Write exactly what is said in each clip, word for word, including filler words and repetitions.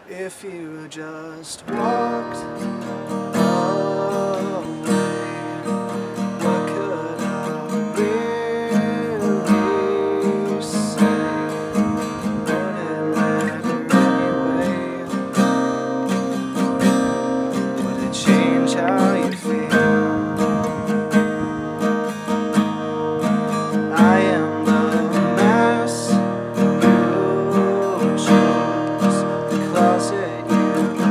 If you just walked away, what could I really say? Would it matter anyway? Would it change how you feel? I am the mess you choose, the closet you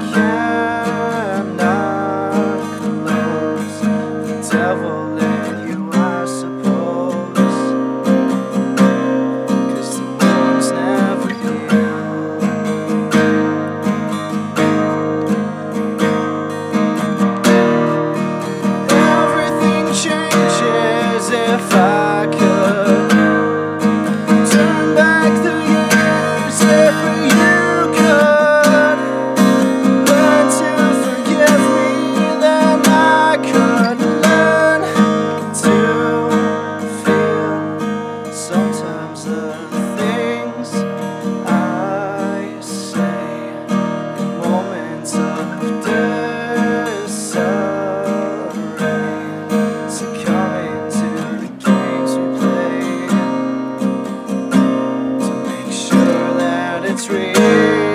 cannot close, the devil in you, I suppose, 'cause the wounds never heal. Everything changes if I could turn back the years. If you could learn to forgive me, then I could learn to feel. Sometimes the things I say in moments of disarray, succumbing to the games we play, to make sure that it's real.